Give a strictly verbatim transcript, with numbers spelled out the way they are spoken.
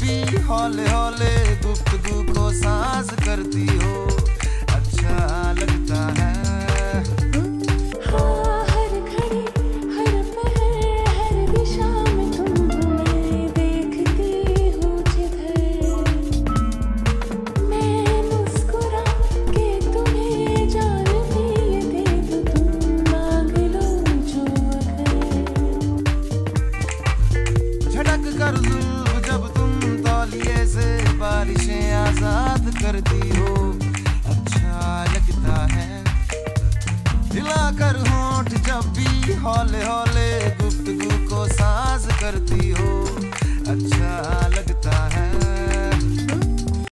भी हौले हौले गुफ्तगू को सांस करती हो, अच्छा लगता है। हाँ, हर घड़ी हर पहर हर दिशा में तुम हो, मैं देखती हूँ जिधर। मैं मुस्कुरा के तुम्हें जान भी दे तो तुम मांग लो जो अगर। झटक कर जुल्फ जब तुम तौलिए से बारिशें आजाद करती हो, अच्छा लगता है। हिलाकर होंठ जब भी हौले हौले गुफ्तगू को सांस करती हो,